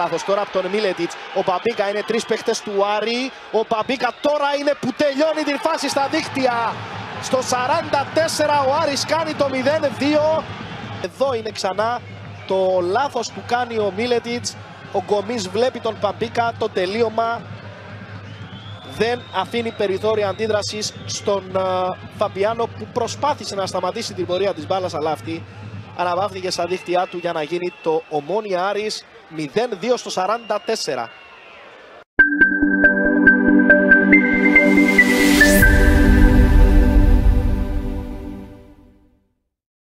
λάθος τώρα από τον Μίλετιτς. Ο Μπαμπίκα, είναι τρεις παίχτες του Άρη. Ο Μπαμπίκα τώρα είναι που τελειώνει την φάση στα δίχτυα. Στο 44 ο Άρης κάνει το 0-2. Εδώ είναι ξανά το λάθος που κάνει ο Μίλετιτς. Ο Γκομής βλέπει τον Μπαμπίκα, το τελείωμα δεν αφήνει περιθώρια αντίδρασης στον Φαμπιάνο, που προσπάθησε να σταματήσει την πορεία της μπάλας, αλλά αυτή αναβάφθηκε στα δίχτυά του για να γίνει το Ομόνοια Άρης 0-2 στο 44.